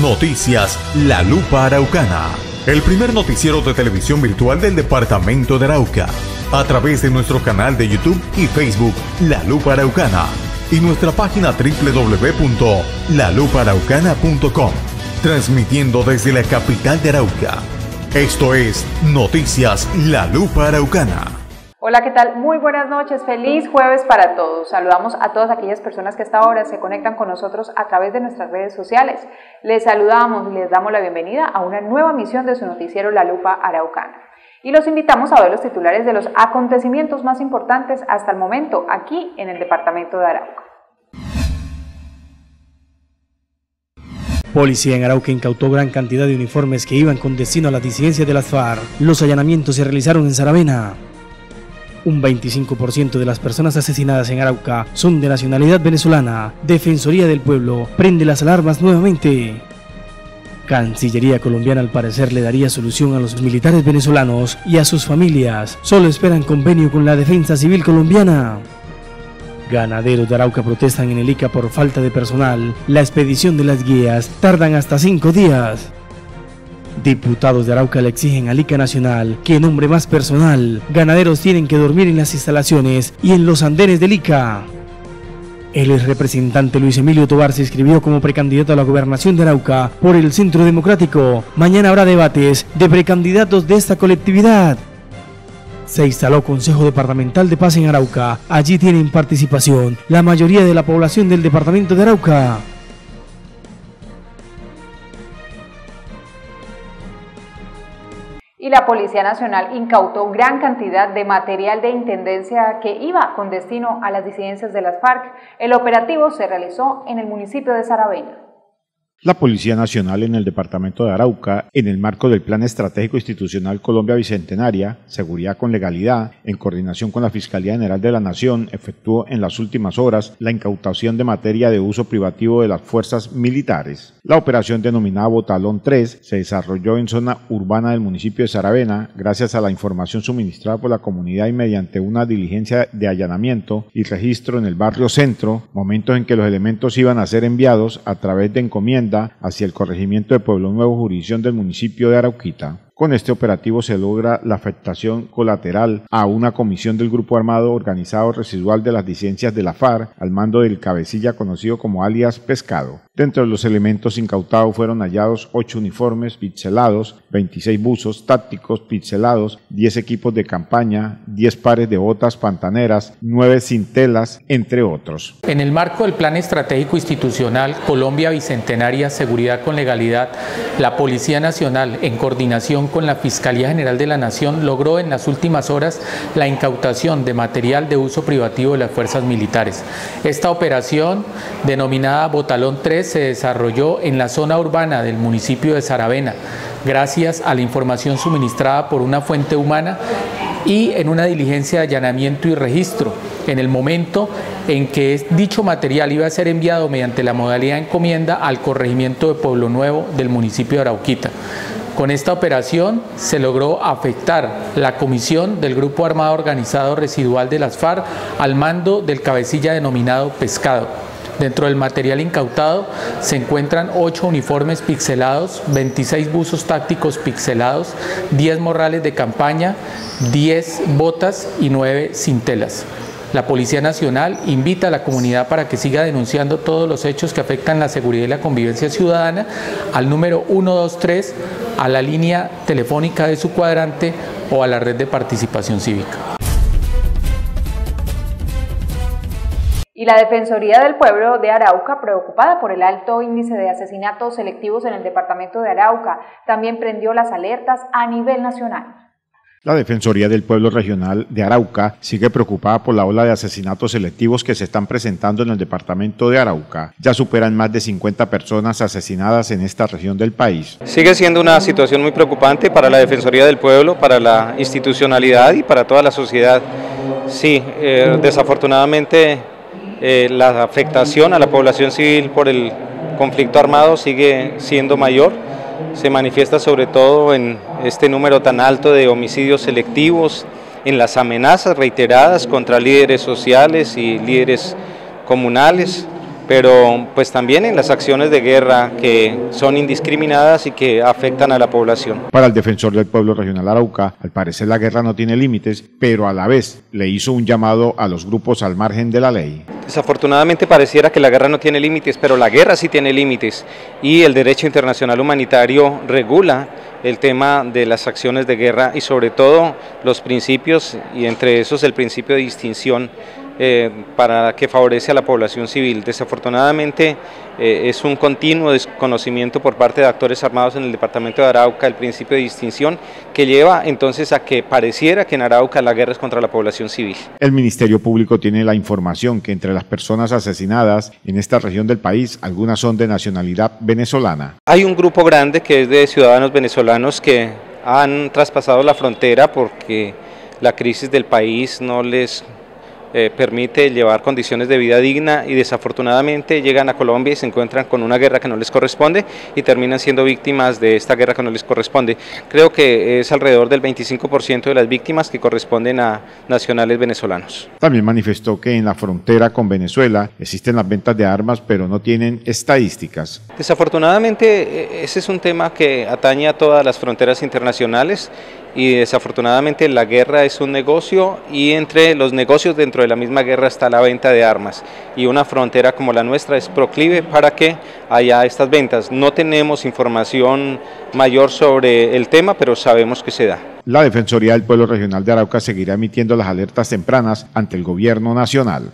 Noticias La Lupa Araucana, el primer noticiero de televisión virtual del departamento de Arauca, a través de nuestro canal de YouTube y Facebook La Lupa Araucana y nuestra página www.lalupaaraucana.com, transmitiendo desde la capital de Arauca. Esto es Noticias La Lupa Araucana. Hola, ¿qué tal? Muy buenas noches, feliz jueves para todos. Saludamos a todas aquellas personas que a esta hora se conectan con nosotros a través de nuestras redes sociales. Les saludamos y les damos la bienvenida a una nueva emisión de su noticiero La Lupa Araucana. Y los invitamos a ver los titulares de los acontecimientos más importantes hasta el momento aquí en el departamento de Arauca. Policía en Arauca incautó gran cantidad de uniformes que iban con destino a las disidencias de las FARC. Los allanamientos se realizaron en Saravena. Un 25% de las personas asesinadas en Arauca son de nacionalidad venezolana. Defensoría del Pueblo prende las alarmas nuevamente. Cancillería colombiana al parecer le daría solución a los militares venezolanos y a sus familias. Solo esperan convenio con la Defensa Civil colombiana. Ganaderos de Arauca protestan en el ICA por falta de personal. La expedición de las guías tardan hasta 5 días. Diputados de Arauca le exigen al ICA Nacional que nombre más personal. Ganaderos tienen que dormir en las instalaciones y en los andenes del ICA. El exrepresentante Luis Emilio Tobar se inscribió como precandidato a la gobernación de Arauca por el Centro Democrático. Mañana habrá debates de precandidatos de esta colectividad. Se instaló Consejo Departamental de Paz en Arauca. Allí tienen participación la mayoría de la población del departamento de Arauca. Y la Policía Nacional incautó gran cantidad de material de intendencia que iba con destino a las disidencias de las FARC. El operativo se realizó en el municipio de Saravena. La Policía Nacional en el departamento de Arauca, en el marco del Plan Estratégico Institucional Colombia Bicentenaria, Seguridad con Legalidad, en coordinación con la Fiscalía General de la Nación, efectuó en las últimas horas la incautación de materia de uso privativo de las fuerzas militares. La operación denominada Botalón 3 se desarrolló en zona urbana del municipio de Saravena, gracias a la información suministrada por la comunidad y mediante una diligencia de allanamiento y registro en el barrio Centro, momentos en que los elementos iban a ser enviados a través de encomienda hacia el corregimiento de Pueblo Nuevo, jurisdicción del municipio de Arauquita. Con este operativo se logra la afectación colateral a una comisión del Grupo Armado Organizado Residual de las Disidencias de la FARC, al mando del cabecilla conocido como alias Pescado. Dentro de los elementos incautados fueron hallados 8 uniformes pixelados, 26 buzos tácticos pixelados, 10 equipos de campaña, 10 pares de botas pantaneras, 9 cintelas, entre otros. En el marco del Plan Estratégico Institucional Colombia Bicentenaria, Seguridad con Legalidad, la Policía Nacional, en coordinación con la Fiscalía General de la Nación, logró en las últimas horas la incautación de material de uso privativo de las fuerzas militares. Esta operación, denominada Botalón 3, se desarrolló en la zona urbana del municipio de Saravena, gracias a la información suministrada por una fuente humana y en una diligencia de allanamiento y registro, en el momento en que dicho material iba a ser enviado mediante la modalidad de encomienda al corregimiento de Pueblo Nuevo del municipio de Arauquita. Con esta operación se logró afectar la comisión del Grupo Armado Organizado Residual de las FARC al mando del cabecilla denominado Pescado. Dentro del material incautado se encuentran 8 uniformes pixelados, 26 buzos tácticos pixelados, 10 morrales de campaña, 10 botas y 9 cintelas. La Policía Nacional invita a la comunidad para que siga denunciando todos los hechos que afectan la seguridad y la convivencia ciudadana al número 123, a la línea telefónica de su cuadrante o a la red de participación cívica. Y la Defensoría del Pueblo de Arauca, preocupada por el alto índice de asesinatos selectivos en el departamento de Arauca, también prendió las alertas a nivel nacional. La Defensoría del Pueblo Regional de Arauca sigue preocupada por la ola de asesinatos selectivos que se están presentando en el departamento de Arauca. Ya superan más de 50 personas asesinadas en esta región del país. Sigue siendo una situación muy preocupante para la Defensoría del Pueblo, para la institucionalidad y para toda la sociedad. Sí, desafortunadamente la afectación a la población civil por el conflicto armado sigue siendo mayor. Se manifiesta sobre todo en este número tan alto de homicidios selectivos, en las amenazas reiteradas contra líderes sociales y líderes comunales, pero pues también en las acciones de guerra que son indiscriminadas y que afectan a la población. Para el defensor del pueblo regional Arauca, al parecer la guerra no tiene límites, pero a la vez le hizo un llamado a los grupos al margen de la ley. Desafortunadamente pareciera que la guerra no tiene límites, pero la guerra sí tiene límites y el derecho internacional humanitario regula el tema de las acciones de guerra y sobre todo los principios, y entre esos el principio de distinción para que favorece a la población civil. Desafortunadamente es un continuo desconocimiento por parte de actores armados en el departamento de Arauca el principio de distinción, que lleva entonces a que pareciera que en Arauca la guerra es contra la población civil. El Ministerio Público tiene la información que entre las personas asesinadas en esta región del país, algunas son de nacionalidad venezolana. Hay un grupo grande que es de ciudadanos venezolanos que han traspasado la frontera porque la crisis del país no les permite llevar condiciones de vida digna y desafortunadamente llegan a Colombia y se encuentran con una guerra que no les corresponde y terminan siendo víctimas de esta guerra que no les corresponde. Creo que es alrededor del 25% de las víctimas que corresponden a nacionales venezolanos. También manifestó que en la frontera con Venezuela existen las ventas de armas, pero no tienen estadísticas. Desafortunadamente ese es un tema que atañe a todas las fronteras internacionales y desafortunadamente la guerra es un negocio y entre los negocios dentro de la misma guerra está la venta de armas y una frontera como la nuestra es proclive para que haya estas ventas. No tenemos información mayor sobre el tema, pero sabemos que se da. La Defensoría del Pueblo Regional de Arauca seguirá emitiendo las alertas tempranas ante el gobierno nacional.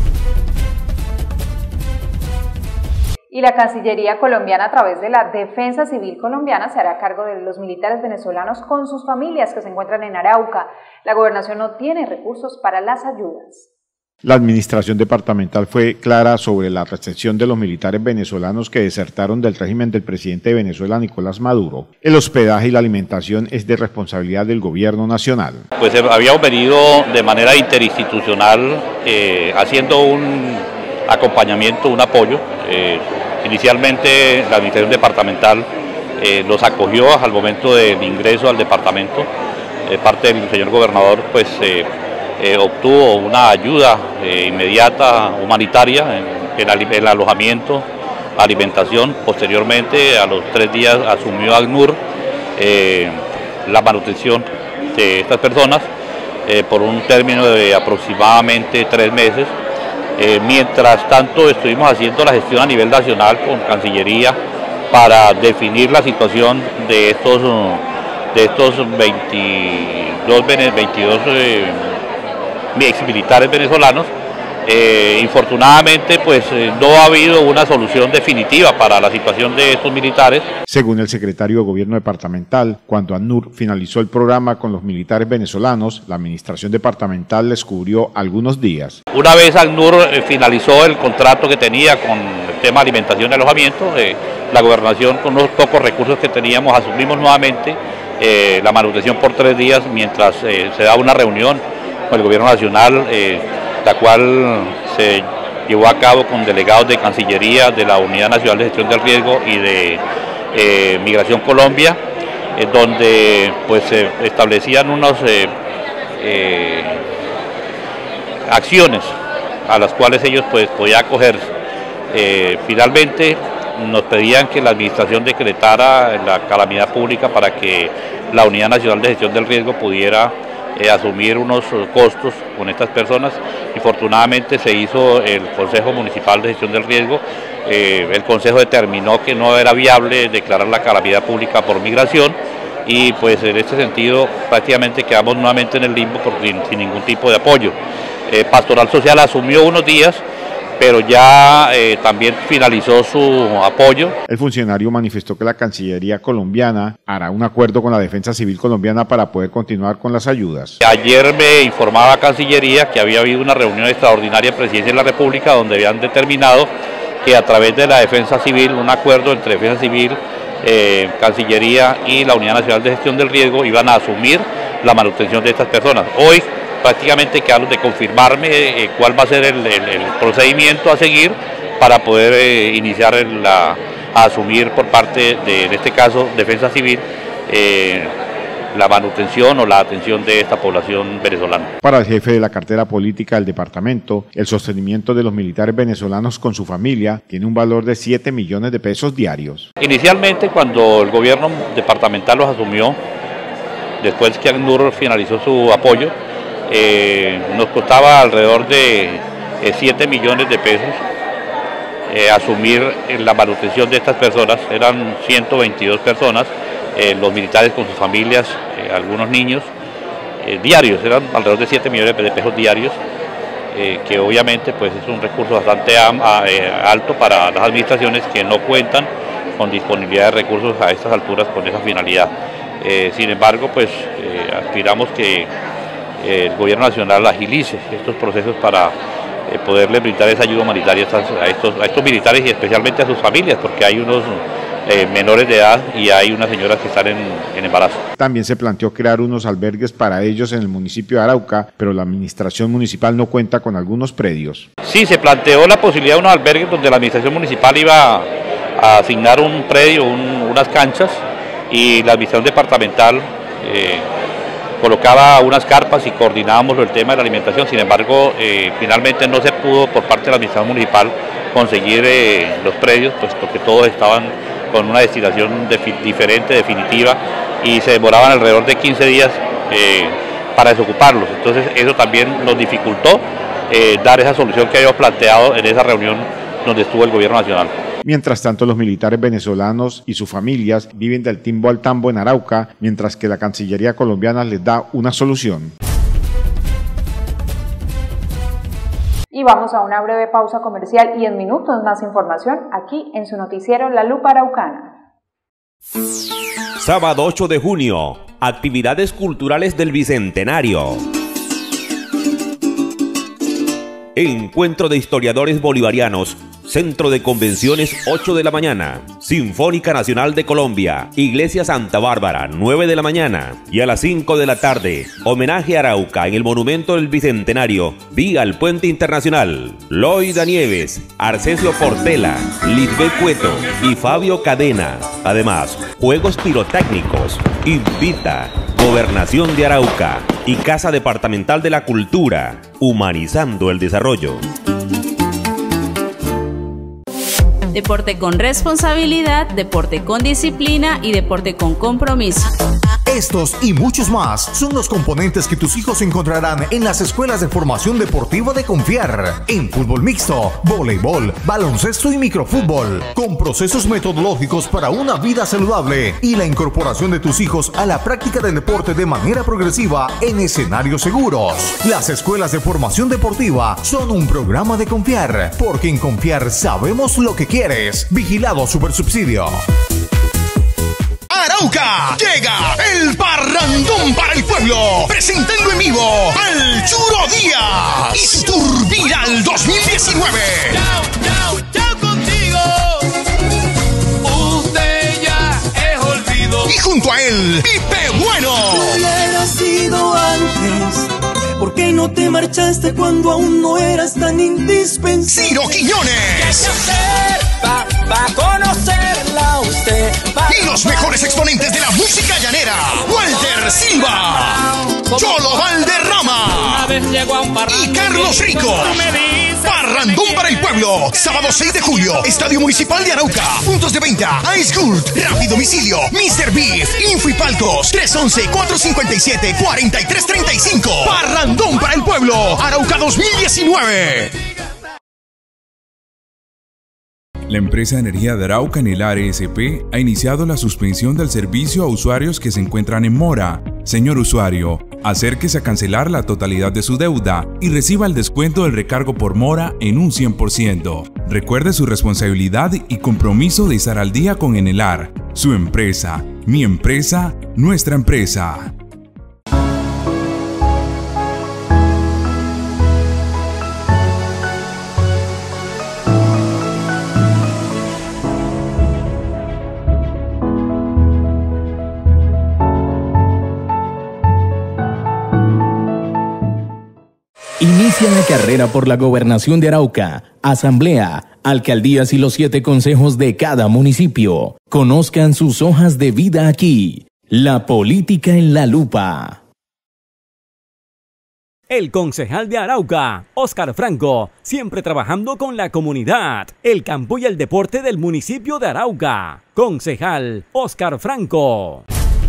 Y la Cancillería colombiana, a través de la Defensa Civil colombiana, se hará cargo de los militares venezolanos con sus familias que se encuentran en Arauca. La gobernación no tiene recursos para las ayudas. La administración departamental fue clara sobre la recepción de los militares venezolanos que desertaron del régimen del presidente de Venezuela, Nicolás Maduro. El hospedaje y la alimentación es de responsabilidad del gobierno nacional. Pues habíamos venido de manera interinstitucional haciendo un acompañamiento, un apoyo. Inicialmente la administración departamental los acogió al momento del ingreso al departamento. Parte del señor gobernador pues obtuvo una ayuda inmediata humanitaria en el alojamiento, alimentación. Posteriormente, a los 3 días, asumió ACNUR la manutención de estas personas por un término de aproximadamente 3 meses. Mientras tanto, estuvimos haciendo la gestión a nivel nacional con Cancillería para definir la situación de estos 22 exmilitares venezolanos. Infortunadamente, pues no ha habido una solución definitiva para la situación de estos militares. Según el secretario de Gobierno departamental, cuando ACNUR finalizó el programa con los militares venezolanos, la administración departamental les cubrió algunos días. Una vez ACNUR finalizó el contrato que tenía con el tema de alimentación y alojamiento, la gobernación, con los pocos recursos que teníamos, asumimos nuevamente la manutención por 3 días mientras se da una reunión con el gobierno nacional, la cual se llevó a cabo con delegados de Cancillería, de la Unidad Nacional de Gestión del Riesgo y de Migración Colombia, donde pues se establecían unas acciones a las cuales ellos pues podían acogerse. Finalmente nos pedían que la administración decretara la calamidad pública para que la Unidad Nacional de Gestión del Riesgo pudiera asumir unos costos con estas personas. Infortunadamente se hizo el Consejo Municipal de Gestión del Riesgo. El Consejo determinó que no era viable declarar la calamidad pública por migración y pues en este sentido prácticamente quedamos nuevamente en el limbo sin ningún tipo de apoyo. Pastoral Social asumió unos días, pero ya también finalizó su apoyo. El funcionario manifestó que la Cancillería colombiana hará un acuerdo con la Defensa Civil colombiana para poder continuar con las ayudas. Ayer me informaba Cancillería que había habido una reunión extraordinaria en Presidencia de la República donde habían determinado que a través de la Defensa Civil, un acuerdo entre Defensa Civil, Cancillería y la Unidad Nacional de Gestión del Riesgo iban a asumir la manutención de estas personas. Hoy prácticamente quedaron de confirmarme cuál va a ser el procedimiento a seguir para poder iniciar a asumir por parte de, en este caso, Defensa Civil, la manutención o la atención de esta población venezolana. Para el jefe de la cartera política del departamento, el sostenimiento de los militares venezolanos con su familia tiene un valor de 7 millones de pesos diarios. Inicialmente, cuando el gobierno departamental los asumió, después que ACNUR finalizó su apoyo, nos costaba alrededor de 7 millones de pesos asumir la manutención de estas personas. Eran 122 personas, los militares con sus familias, algunos niños, diarios, eran alrededor de 7 millones de pesos diarios, que obviamente pues es un recurso bastante alto para las administraciones que no cuentan con disponibilidad de recursos a estas alturas con esa finalidad. Sin embargo, pues aspiramos que el gobierno nacional agilice estos procesos para poderle brindar esa ayuda humanitaria a estos militares y especialmente a sus familias, porque hay unos menores de edad y hay unas señoras que están en embarazo. También se planteó crear unos albergues para ellos en el municipio de Arauca, pero la administración municipal no cuenta con algunos predios. Sí, se planteó la posibilidad de unos albergues donde la administración municipal iba a asignar un predio, unas canchas, y la administración departamental colocaba unas carpas y coordinábamos el tema de la alimentación. Sin embargo, finalmente no se pudo por parte de la administración municipal conseguir los predios, puesto que todos estaban con una destinación diferente, definitiva, y se demoraban alrededor de 15 días para desocuparlos. Entonces eso también nos dificultó dar esa solución que habíamos planteado en esa reunión donde estuvo el gobierno nacional. Mientras tanto, los militares venezolanos y sus familias viven del timbo al tambo en Arauca, mientras que la Cancillería colombiana les da una solución. Y vamos a una breve pausa comercial y en minutos más información aquí en su noticiero La Lupa Araucana. Sábado 8 de junio, actividades culturales del Bicentenario. Encuentro de historiadores bolivarianos, Centro de Convenciones 8 de la mañana, Sinfónica Nacional de Colombia, Iglesia Santa Bárbara 9 de la mañana y a las 5 de la tarde, homenaje a Arauca en el Monumento del Bicentenario, vía al Puente Internacional. Loida Nieves, Arcesio Portela, Lisbeth Cueto y Fabio Cadena. Además, juegos pirotécnicos. Invita Gobernación de Arauca y Casa Departamental de la Cultura, humanizando el desarrollo. Deporte con responsabilidad, deporte con disciplina y deporte con compromiso. Estos y muchos más son los componentes que tus hijos encontrarán en las escuelas de formación deportiva de Confiar, en fútbol mixto, voleibol, baloncesto y microfútbol, con procesos metodológicos para una vida saludable y la incorporación de tus hijos a la práctica del deporte de manera progresiva en escenarios seguros. Las escuelas de formación deportiva son un programa de Confiar, porque en Confiar sabemos lo que quieres. Vigilado Supersubsidio. Arauca, llega el parrandón para el pueblo, presentando en vivo al Churo Díaz y su Tour Viral 2019. Chao contigo, usted ya es olvido. Y junto a él, Pipe Bueno. Si hubieras sido antes, ¿por qué no te marchaste cuando aún no eras tan indispensable? Ciro Quiñones. Va a conocerla usted. Y los mejores exponentes de la música llanera, Walter Silva, Cholo Valderrama y Carlos Rico. Parrandón para el pueblo, sábado 6 de julio, Estadio Municipal de Arauca. Puntos de venta, Ice Gold, Rápido Domicilio, Mr. Beef, Info y Palcos, 311-457-4335. Parrandón para el pueblo, Arauca 2019. La empresa de energía de Arauca, Nelar ESP, ha iniciado la suspensión del servicio a usuarios que se encuentran en mora. Señor usuario, acérquese a cancelar la totalidad de su deuda y reciba el descuento del recargo por mora en un 100%. Recuerde su responsabilidad y compromiso de estar al día con Enelar, su empresa, mi empresa, nuestra empresa. Inicia la carrera por la gobernación de Arauca, asamblea, alcaldías y los 7 consejos de cada municipio. Conozcan sus hojas de vida aquí. La política en la lupa. El concejal de Arauca, Óscar Franco, siempre trabajando con la comunidad, el campo y el deporte del municipio de Arauca. Concejal Óscar Franco.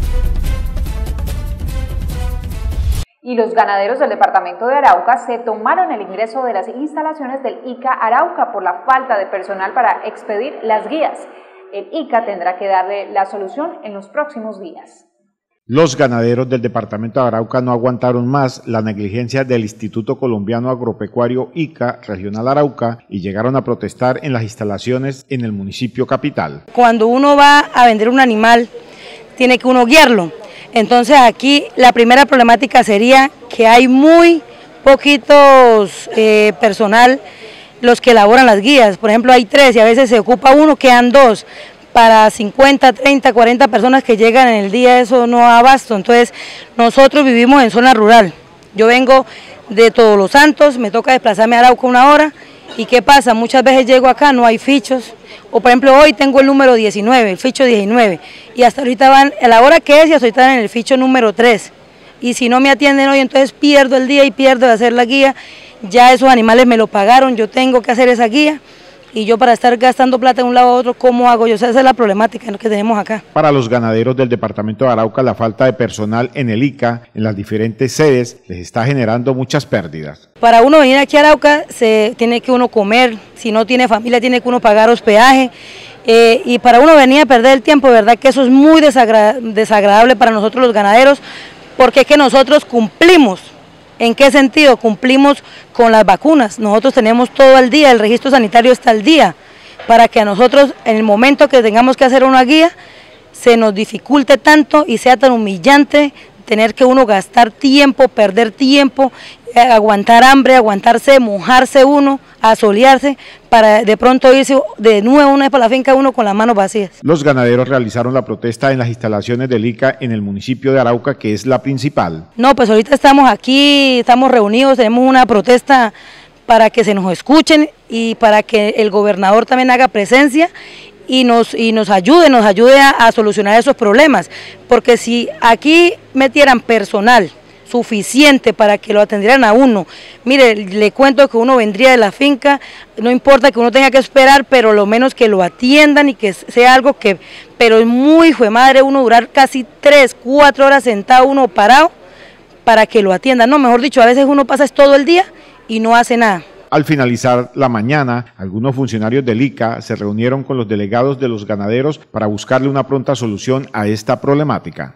Y los ganaderos del departamento de Arauca se tomaron el ingreso de las instalaciones del ICA Arauca por la falta de personal para expedir las guías. El ICA tendrá que darle la solución en los próximos días. Los ganaderos del departamento de Arauca no aguantaron más la negligencia del Instituto Colombiano Agropecuario ICA Regional Arauca y llegaron a protestar en las instalaciones en el municipio capital. Cuando uno va a vender un animal, tiene que uno guiarlo. Entonces aquí la primera problemática sería que hay muy poquitos personal los que elaboran las guías. Por ejemplo, hay 3 y a veces se ocupa uno, quedan 2. Para 50, 30, 40 personas que llegan en el día, eso no da abasto. Entonces nosotros vivimos en zona rural. Yo vengo de Todos los Santos, me toca desplazarme a Arauca 1 hora. ¿Y qué pasa? Muchas veces llego acá, no hay fichos. O por ejemplo hoy tengo el número 19, el ficho 19. Y hasta ahorita van, a la hora que es, y hasta ahorita en el ficho número 3. Y si no me atienden hoy, entonces pierdo el día y pierdo de hacer la guía. Ya esos animales me lo pagaron, yo tengo que hacer esa guía. Y yo para estar gastando plata de un lado a otro, ¿cómo hago yo? O sea, esa es la problemática que tenemos acá. Para los ganaderos del departamento de Arauca, la falta de personal en el ICA, en las diferentes sedes, les está generando muchas pérdidas. Para uno venir aquí a Arauca, se tiene que uno comer, si no tiene familia, tiene que uno pagar hospedaje. Y para uno venir a perder el tiempo, verdad que eso es muy desagradable para nosotros los ganaderos, porque es que nosotros cumplimos. ¿En qué sentido? Cumplimos con las vacunas. Nosotros tenemos todo al día, el registro sanitario está al día, para que a nosotros, en el momento que tengamos que hacer una guía, se nos dificulte tanto y sea tan humillante tener que uno gastar tiempo, perder tiempo, aguantar hambre, aguantarse, mojarse uno, asolearse, para de pronto irse de nuevo una vez para la finca uno con las manos vacías. Los ganaderos realizaron la protesta en las instalaciones del ICA en el municipio de Arauca, que es la principal. No, pues ahorita estamos aquí, estamos reunidos, tenemos una protesta para que se nos escuchen y para que el gobernador también haga presencia y nos ayude a solucionar esos problemas, porque si aquí metieran personal suficiente para que lo atendieran a uno, mire, le cuento que uno vendría de la finca, no importa que uno tenga que esperar, pero lo menos que lo atiendan y que sea algo que, pero es muy hijo de madre uno durar casi 3, 4 horas sentado uno parado para que lo atiendan, no, mejor dicho, a veces uno pasa todo el día y no hace nada. Al finalizar la mañana, algunos funcionarios del ICA se reunieron con los delegados de los ganaderos para buscarle una pronta solución a esta problemática.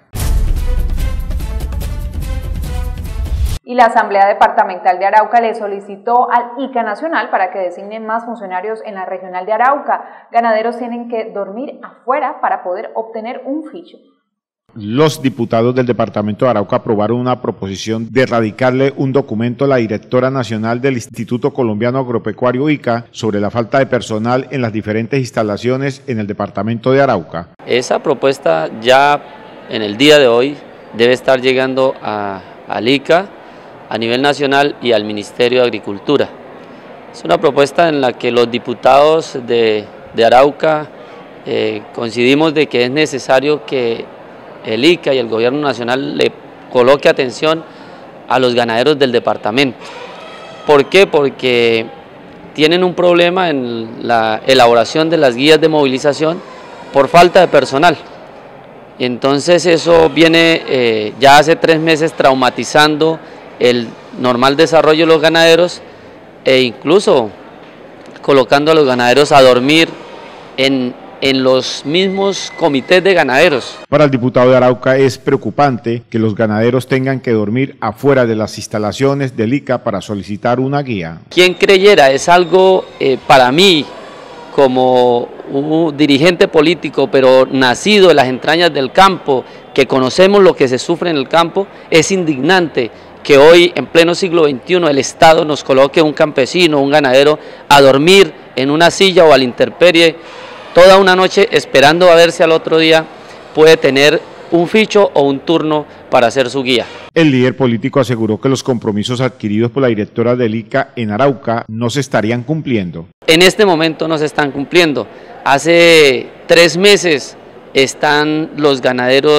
Y la Asamblea Departamental de Arauca le solicitó al ICA Nacional para que designen más funcionarios en la regional de Arauca. Ganaderos tienen que dormir afuera para poder obtener un ficho. Los diputados del departamento de Arauca aprobaron una proposición de radicarle un documento a la directora nacional del Instituto Colombiano Agropecuario ICA sobre la falta de personal en las diferentes instalaciones en el departamento de Arauca. Esa propuesta ya en el día de hoy debe estar llegando al ICA a nivel nacional y al Ministerio de Agricultura. Es una propuesta en la que los diputados de Arauca coincidimos de que es necesario que el ICA y el gobierno nacional le coloque atención a los ganaderos del departamento. ¿Por qué? Porque tienen un problema en la elaboración de las guías de movilización por falta de personal. Entonces eso viene ya hace 3 meses traumatizando el normal desarrollo de los ganaderos e incluso colocando a los ganaderos a dormir en los mismos comités de ganaderos. Para el diputado de Arauca es preocupante que los ganaderos tengan que dormir afuera de las instalaciones del ICA para solicitar una guía. Quien creyera, es algo para mí como un dirigente político, pero nacido en las entrañas del campo, que conocemos lo que se sufre en el campo, es indignante que hoy en pleno siglo XXI el Estado nos coloque un campesino, un ganadero a dormir en una silla o a la intemperie toda una noche esperando a ver si al otro día puede tener un ficho o un turno para hacer su guía. El líder político aseguró que los compromisos adquiridos por la directora del ICA en Arauca no se estarían cumpliendo. En este momento no se están cumpliendo. Hace 3 meses están los ganaderos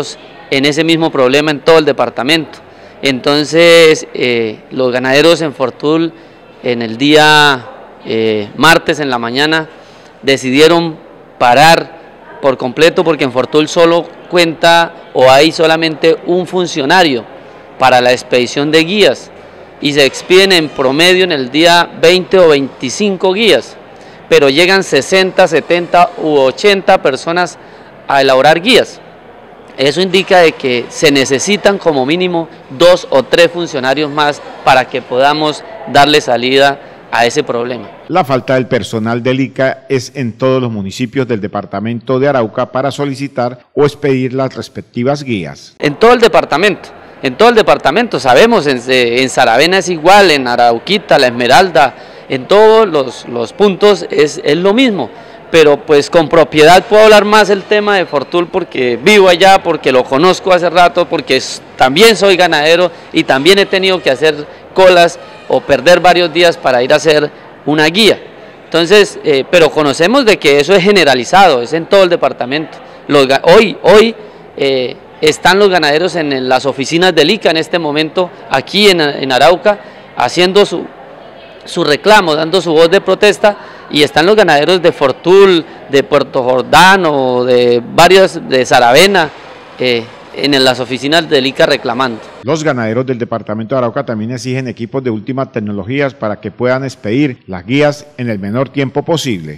en ese mismo problema en todo el departamento. Entonces los ganaderos en Fortul en el día martes en la mañana decidieron parar por completo porque en Fortul solo cuenta o hay solamente un funcionario para la expedición de guías y se expiden en promedio en el día 20 o 25 guías, pero llegan 60, 70 u 80 personas a elaborar guías. Eso indica de que se necesitan como mínimo 2 o 3 funcionarios más para que podamos darle salida a ese problema. La falta del personal del ICA es en todos los municipios del departamento de Arauca para solicitar o expedir las respectivas guías. En todo el departamento, sabemos, en Saravena es igual, en Arauquita, La Esmeralda, en todos los puntos es lo mismo. Pero pues con propiedad puedo hablar más el tema de Fortul porque vivo allá, porque lo conozco hace rato, porque también soy ganadero y también he tenido que hacer colas o perder varios días para ir a hacer una guía. Entonces, pero conocemos de que eso es generalizado, es en todo el departamento. Hoy están los ganaderos en las oficinas del ICA en este momento, aquí en Arauca, haciendo su reclamo, dando su voz de protesta, y están los ganaderos de Fortul, de Puerto Jordano, de Saravena, en las oficinas del ICA reclamando. Los ganaderos del departamento de Arauca también exigen equipos de últimas tecnologías para que puedan expedir las guías en el menor tiempo posible.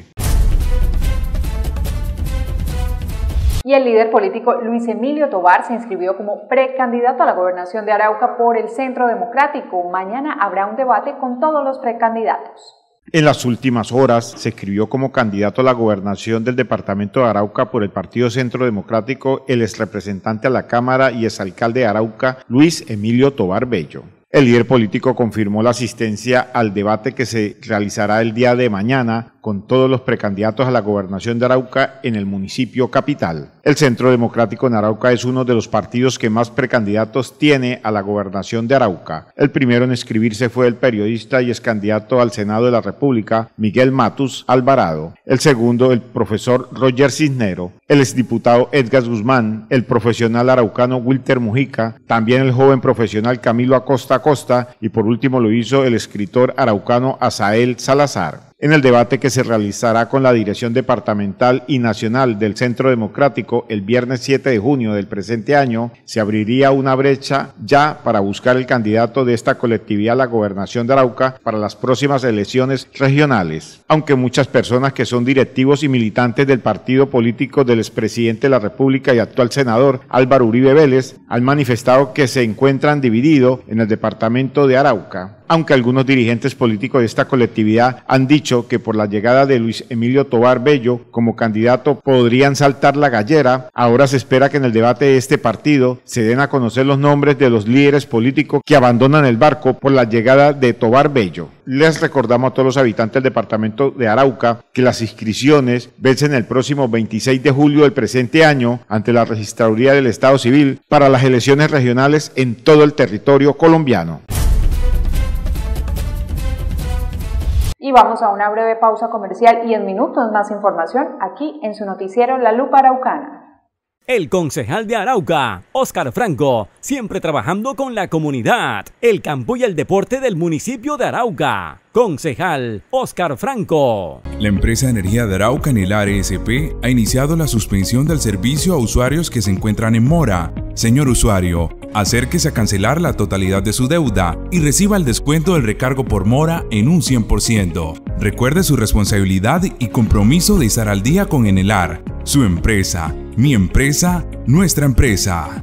Y el líder político Luis Emilio Tovar se inscribió como precandidato a la gobernación de Arauca por el Centro Democrático. Mañana habrá un debate con todos los precandidatos. En las últimas horas se inscribió como candidato a la gobernación del departamento de Arauca por el Partido Centro Democrático el exrepresentante a la Cámara y exalcalde de Arauca, Luis Emilio Tovar Bello. El líder político confirmó la asistencia al debate que se realizará el día de mañana con todos los precandidatos a la gobernación de Arauca en el municipio capital. El Centro Democrático en Arauca es uno de los partidos que más precandidatos tiene a la gobernación de Arauca. El primero en inscribirse fue el periodista y excandidato al Senado de la República, Miguel Matus Alvarado. El segundo, el profesor Roger Cisnero, el exdiputado Edgar Guzmán, el profesional araucano Wilter Mujica, también el joven profesional Camilo Acosta y por último lo hizo el escritor araucano Asael Salazar. En el debate que se realizará con la dirección departamental y nacional del Centro Democrático el viernes 7 de junio del presente año, se abriría una brecha ya para buscar el candidato de esta colectividad a la gobernación de Arauca para las próximas elecciones regionales. Aunque muchas personas que son directivos y militantes del partido político del expresidente de la República y actual senador Álvaro Uribe Vélez han manifestado que se encuentran divididos en el departamento de Arauca. Aunque algunos dirigentes políticos de esta colectividad han dicho que por la llegada de Luis Emilio Tovar Bello como candidato podrían saltar la gallera, ahora se espera que en el debate de este partido se den a conocer los nombres de los líderes políticos que abandonan el barco por la llegada de Tovar Bello. Les recordamos a todos los habitantes del departamento de Arauca que las inscripciones vencen el próximo 26 de julio del presente año ante la Registraduría del Estado Civil para las elecciones regionales en todo el territorio colombiano. Y vamos a una breve pausa comercial y en minutos más información aquí en su noticiero La Lupa Araucana. El concejal de Arauca, Óscar Franco, siempre trabajando con la comunidad, el campo y el deporte del municipio de Arauca. Concejal Óscar Franco. La empresa de energía de Arauca en el ARSP ha iniciado la suspensión del servicio a usuarios que se encuentran en mora. Señor usuario, acérquese a cancelar la totalidad de su deuda y reciba el descuento del recargo por mora en un 100%. Recuerde su responsabilidad y compromiso de estar al día con Enelar, su empresa, mi empresa, nuestra empresa.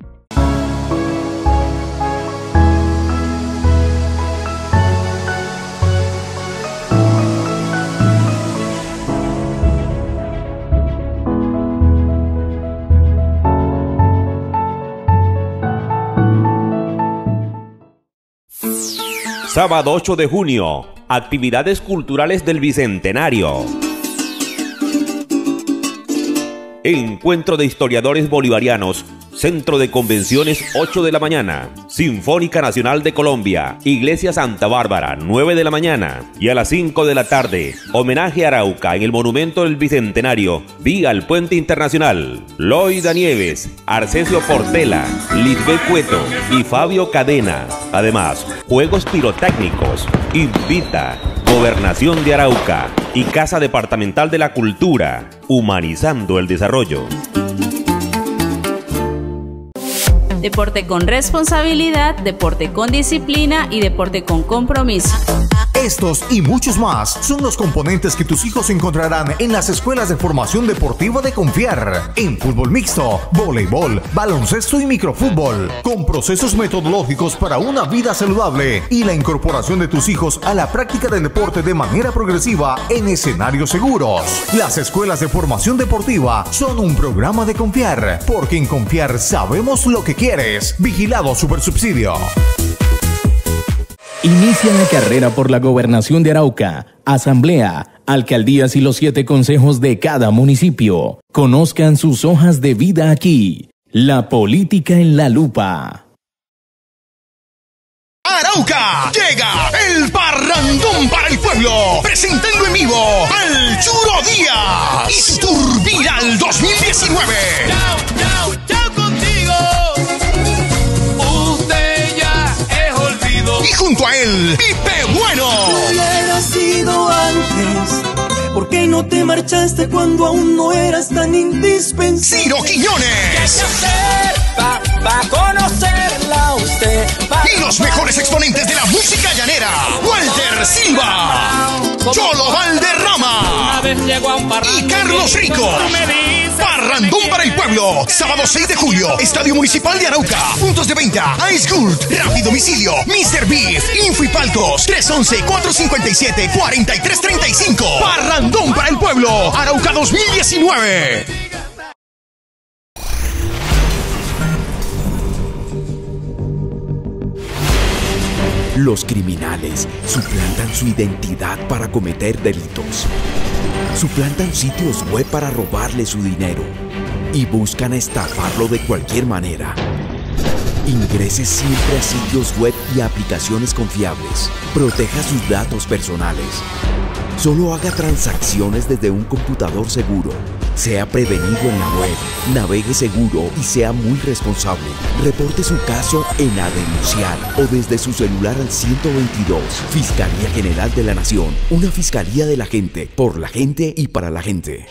Sábado 8 de junio, actividades culturales del Bicentenario. Encuentro de historiadores bolivarianos, Centro de Convenciones 8 de la mañana. Sinfónica Nacional de Colombia, Iglesia Santa Bárbara 9 de la mañana. Y a las 5 de la tarde, homenaje a Arauca en el Monumento del Bicentenario, vía el Puente Internacional. Loida Nieves, Arcesio Portela, Lisbeth Cueto y Fabio Cadena. Además, juegos pirotécnicos. Invita Gobernación de Arauca y Casa Departamental de la Cultura, humanizando el desarrollo. Deporte con responsabilidad, deporte con disciplina y deporte con compromiso. Estos y muchos más son los componentes que tus hijos encontrarán en las escuelas de formación deportiva de Confiar. En fútbol mixto, voleibol, baloncesto y microfútbol. Con procesos metodológicos para una vida saludable y la incorporación de tus hijos a la práctica del deporte de manera progresiva en escenarios seguros. Las escuelas de formación deportiva son un programa de Confiar, porque en Confiar sabemos lo que quieres. Vigilado Supersubsidio. Inicia la carrera por la gobernación de Arauca, asamblea, alcaldías y los 7 consejos de cada municipio. Conozcan sus hojas de vida aquí. La política en la lupa. Arauca, llega el parrandón para el pueblo, presentando en vivo al Churo Díaz y su Tour Viral 2019. Chao, chao, chao contigo. Usted ya es olvido. Y junto a él, Pipe Bueno. Si hubieras sido antes, ¿por qué no te marchaste cuando aún no eras tan indispensable? Ciro Quiñones. Pa' conocerla a usted. Y los mejores exponentes de la música llanera, Walter Silva, Cholo Valderrama y Carlos Rico. Parrandón para el pueblo, sábado 6 de julio, Estadio Municipal de Arauca. Puntos de venta, Ice Gurt, Rápido Domicilio, Mr. Beef, Info y Palcos, 311-457-4335. Parrandón para el pueblo, Arauca 2019. Los criminales suplantan su identidad para cometer delitos. Suplantan sitios web para robarle su dinero y buscan estafarlo de cualquier manera. Ingrese siempre a sitios web y aplicaciones confiables. Proteja sus datos personales. Solo haga transacciones desde un computador seguro. Sea prevenido en la web, navegue seguro y sea muy responsable. Reporte su caso en A Denunciar o desde su celular al 122. Fiscalía General de la Nación. Una fiscalía de la gente, por la gente y para la gente.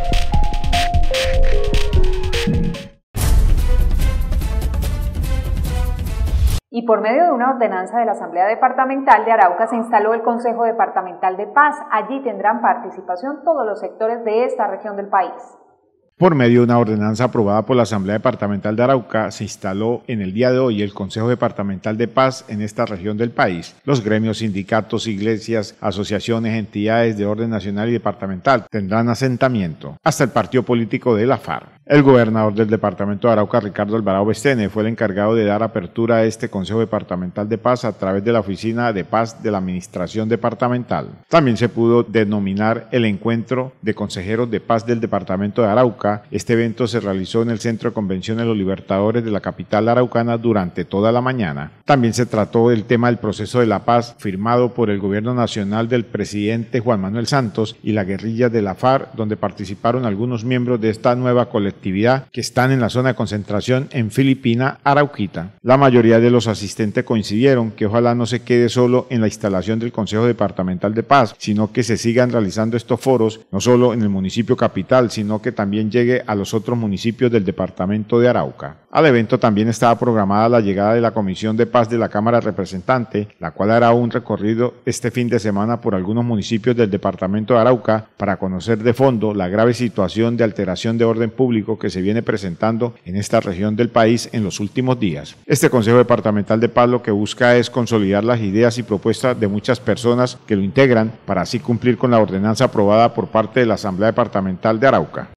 Y por medio de una ordenanza de la Asamblea Departamental de Arauca se instaló el Consejo Departamental de Paz. Allí tendrán participación todos los sectores de esta región del país. Por medio de una ordenanza aprobada por la Asamblea Departamental de Arauca, se instaló en el día de hoy el Consejo Departamental de Paz en esta región del país. Los gremios, sindicatos, iglesias, asociaciones, entidades de orden nacional y departamental tendrán asentamiento hasta el partido político de la FARC. El gobernador del departamento de Arauca, Ricardo Alvarado Bestene, fue el encargado de dar apertura a este Consejo Departamental de Paz a través de la Oficina de Paz de la Administración Departamental. También se pudo denominar el Encuentro de Consejeros de Paz del Departamento de Arauca. Este evento se realizó en el Centro de Convenciones Los Libertadores de la capital araucana durante toda la mañana. También se trató el tema del proceso de la paz firmado por el gobierno nacional del presidente Juan Manuel Santos y la guerrilla de la FARC, donde participaron algunos miembros de esta nueva colectividad que están en la zona de concentración en Filipina, Arauquita. La mayoría de los asistentes coincidieron que ojalá no se quede solo en la instalación del Consejo Departamental de Paz, sino que se sigan realizando estos foros, no solo en el municipio capital, sino que también llegue a los otros municipios del departamento de Arauca. Al evento también estaba programada la llegada de la Comisión de Paz de la Cámara de Representantes, la cual hará un recorrido este fin de semana por algunos municipios del departamento de Arauca para conocer de fondo la grave situación de alteración de orden público que se viene presentando en esta región del país en los últimos días. Este Consejo Departamental de Paz lo que busca es consolidar las ideas y propuestas de muchas personas que lo integran para así cumplir con la ordenanza aprobada por parte de la Asamblea Departamental de Arauca.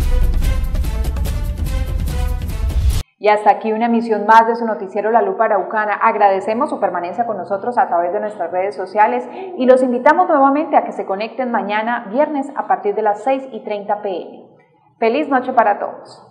Y hasta aquí una emisión más de su noticiero La Lupa Araucana. Agradecemos su permanencia con nosotros a través de nuestras redes sociales y los invitamos nuevamente a que se conecten mañana viernes a partir de las 6:30 p.m. Feliz noche para todos.